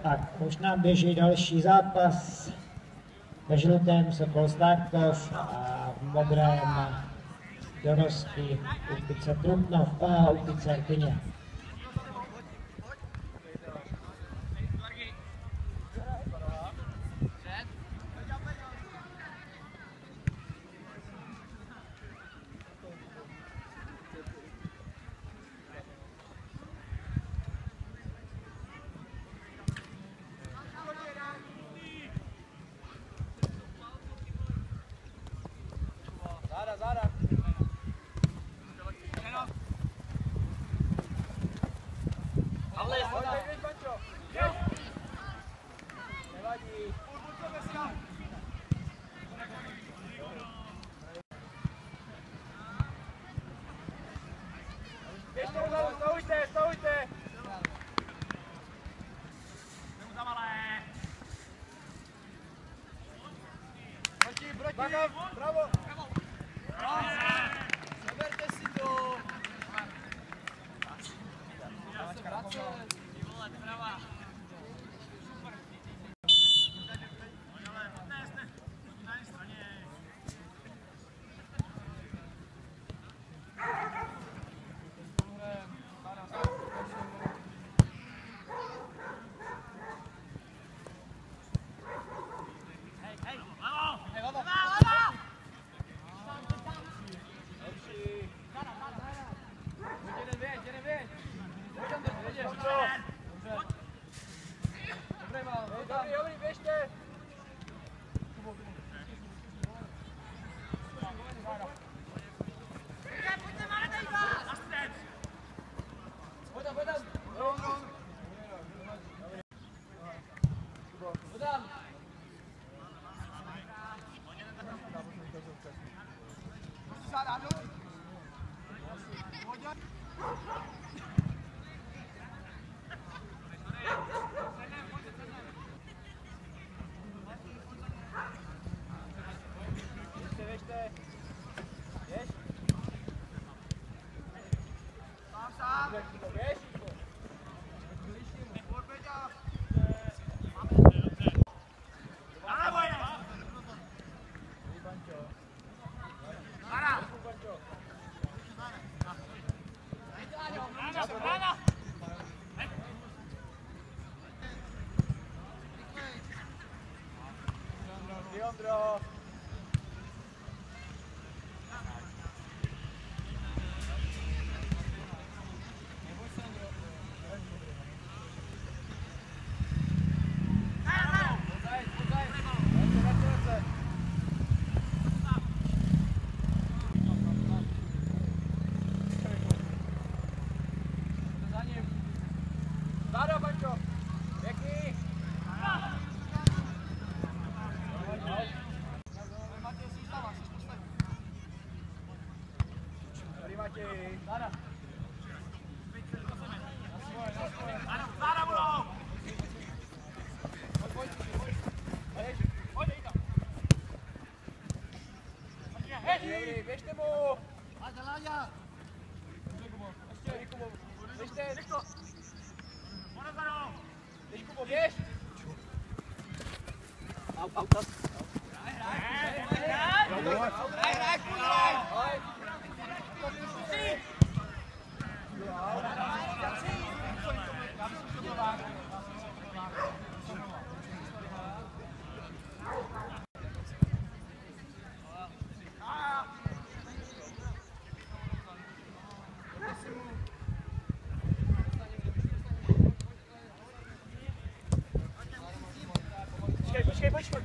Tak, už nám běží další zápas. Ve žlutém Sokol Starkov a v modrém dorosti Úpice Trutnov a Úpice Rtyně. Stojte! Bravo! Zaberte si to! Dobrý, běžte! Leandro! Běžte mu! Láďa! Ještě, Kubo! Běžte! Běž, Kubo, běž! Počkej.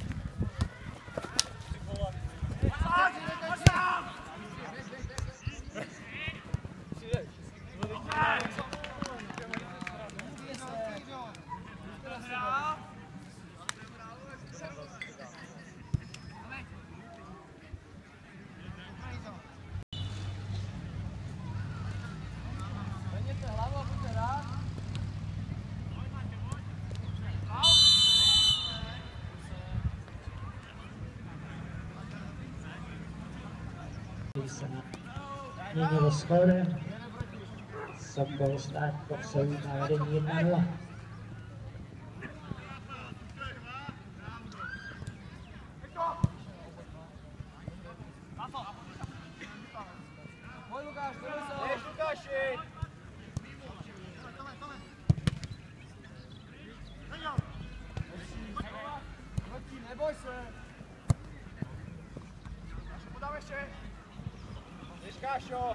Se měnilo skóre. Sokol Starkov se na vedení 1-0. Běž, Lukáši! Neboj se! Podám ještě! Běž, Kášo!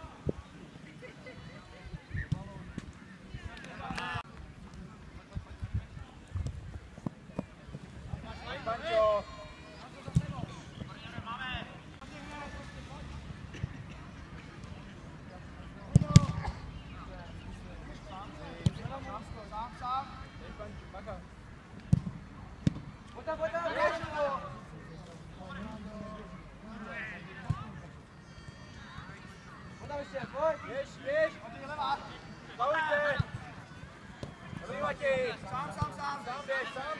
Pančo! Sám. Běž, Pančo, bacha. Pojď tam, běž! Ještě, pojď! Běž! Zaujte! Dobrý, Matěj! Sám běž, sám!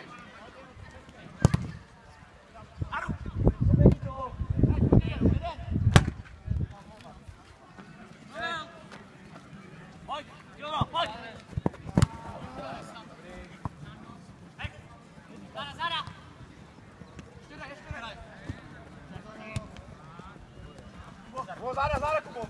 Aru! Poběží to! Pojď, Juro, pojď! Zara! Zara, Kubo!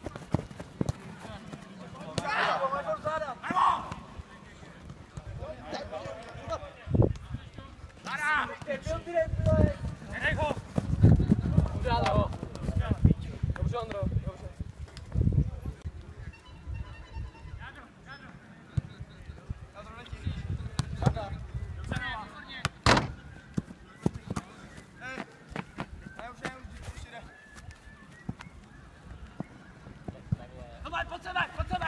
Dobře, Ondro, dobře. Jádro letí. Jádra. Ne, už jde. Tomáš, pojď sebe!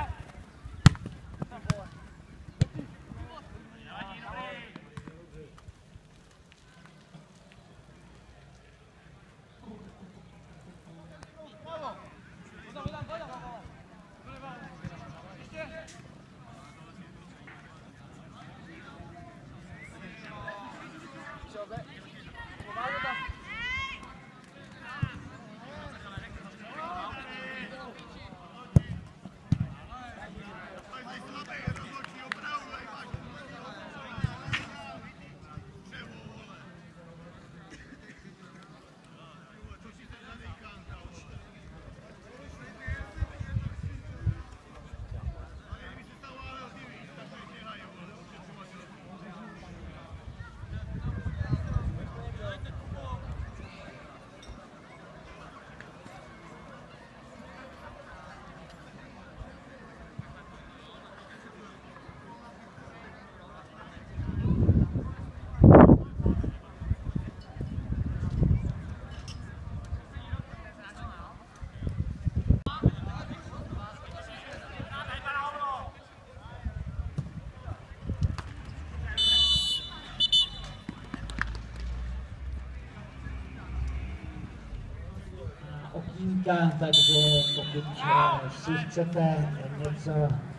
Okýnka, takže pokud si chcete něco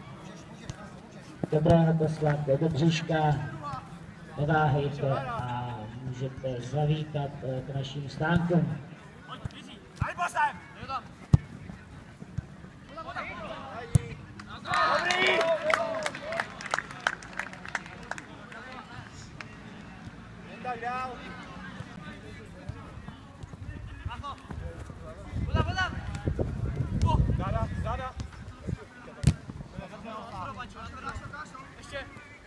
dobrého poslat do bříška, neváhejte a můžete zavítat k našim stánkům. Tak dál. Záda. Ještě.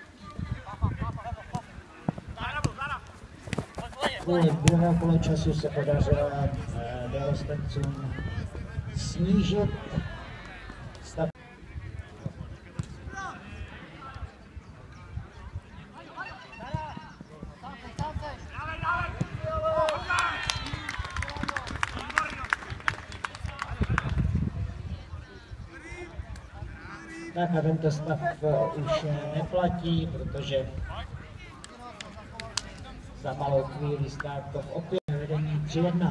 Kvůli druhého poločasu se podařilo Bělostencům snížit stav. Tak a tento stav už neplatí, protože za malou chvíli Stárkov opět vedení 3-1.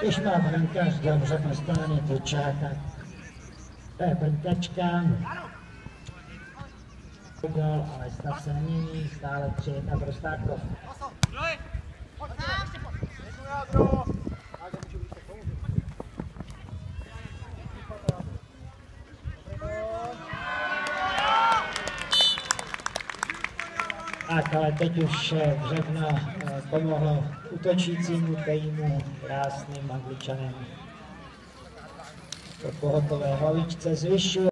Když má brankář dobře postavený tyče, tak to je brnkačka. Gol, ale stav se nemění, stále 3-1 pro Stárkov. Tak, ale teď už Břevno pomohlo útočícímu týmu krásným Angličanem. Po pohotové hlavičce zvyšuje.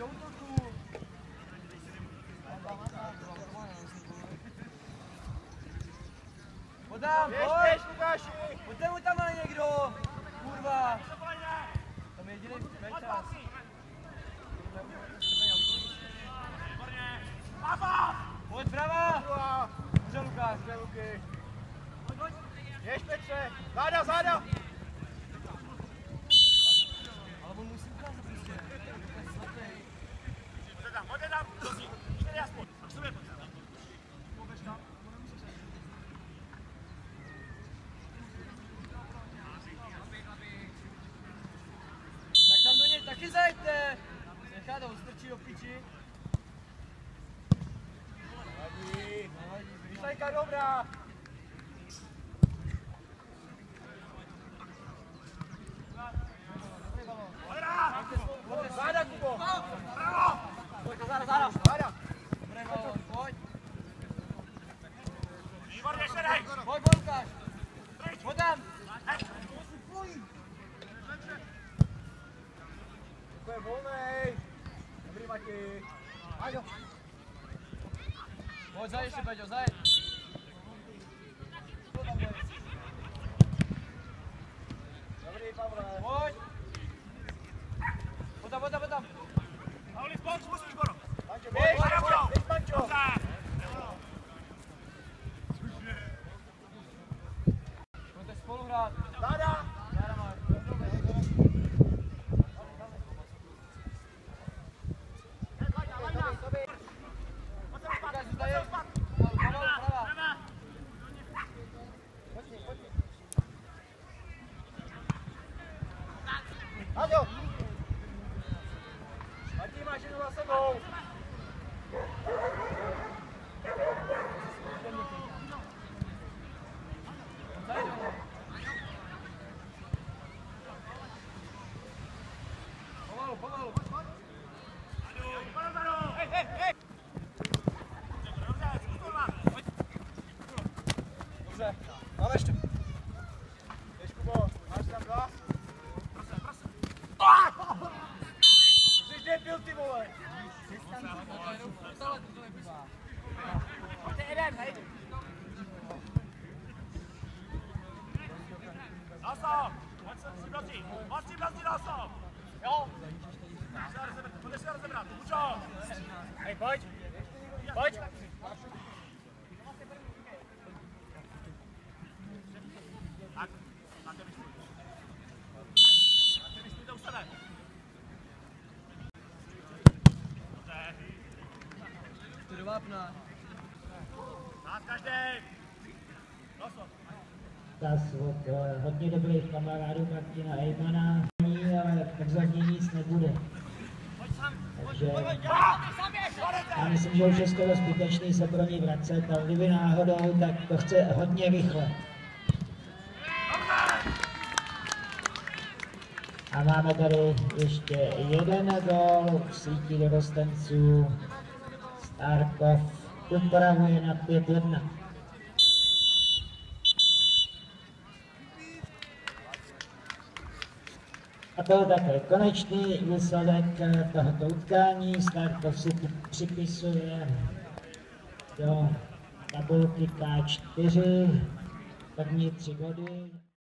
Podám, pojď! Pojďte mu tam ale někdo! Kurva! Tam je jediný čas. Pojď brava! Dobře Lukáš, dobře Luky. Jež Petře! Záda, záda! Ale on musí ukázat prostě. To je svatý. Pojďte tam, prosím. 4 aspoň. Až to je pojď. Poběž tam. Tak tam do něj taky zajďte. Nechá to, strčí do piči. Myšlenka dobrá! Záda, Kubo! Bravo! Pojď, záda, záda! Záda! Dobrý balón, pojď! Výborně, šedej! Pojď, Lukáš! Pojď tam! To je volnej! Dobrý, Mati! Ajdo! Pojď, zajď ještě, Peťo, zajď! Dobrý, Pavle! Pojď! Pojď tam! Pavli, spolu, musíš, Boro! Běž, Pančo! Pojďte spolu hrát! Záda! Záda máš! Aďo! Matí, máš jednu za sebou! Pomalu! Hej! Dobře, máme ještě. Jdeš, Kubo, máš tam 2? Jsi debil, ty vole! Pojďte jeden, hej! Nastav! Pojď si brzdí nastav! Jo! Pojď si rozebrat, Kučo! Hej, pojď! Pojď! Tak, ty vyšli. Tak ty vyšli to u sebe. Ty do vápna. Nás každý. Tas od hodně dobrých kamarádů Martina Ejmana, ale v podstatě nic nebude. Takže já myslím, že už je skoro zbytečný se pro něj vracet, ale kdyby náhodou, tak to chce hodně rychle. A máme tady ještě jeden gól v síti dorostenců. Stárkov upravuje na 5-1. A to je také konečný výsledek tohoto utkání. Stárkov si připisuje do tabulky K4 první 3 body.